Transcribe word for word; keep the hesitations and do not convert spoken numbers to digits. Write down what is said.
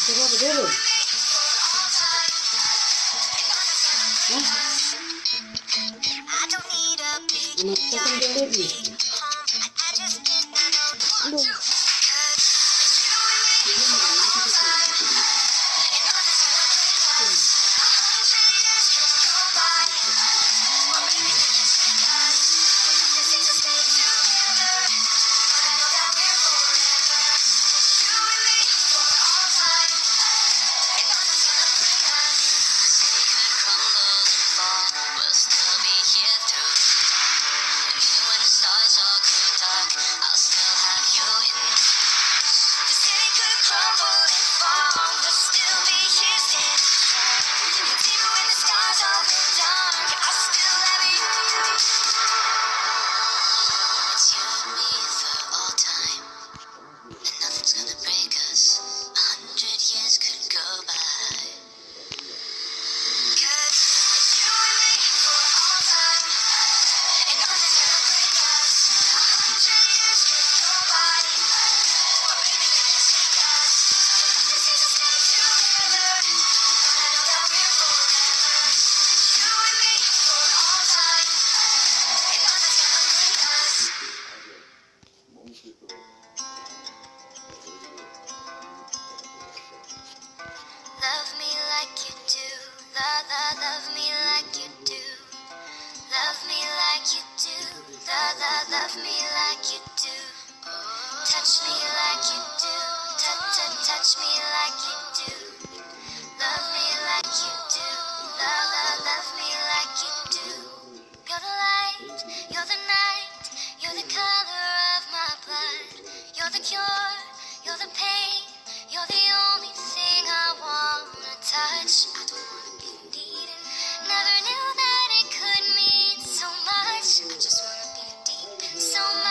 Coba berdiri. Anak saya kan berdiri. Aduh. Love me like you do, love, love, love me like you do. Love me like you do, love, love, love me like you do. Touch me like you do, touch, touch, touch me like you do. Love me like you do, love, love, love me like you do. You're the light, you're the night, you're the color of my blood. You're the cure, you're the pain, you're the only thing I wanna touch. I don't wanna be needed. Never knew that it could mean so much. I just wanna be deep in so much.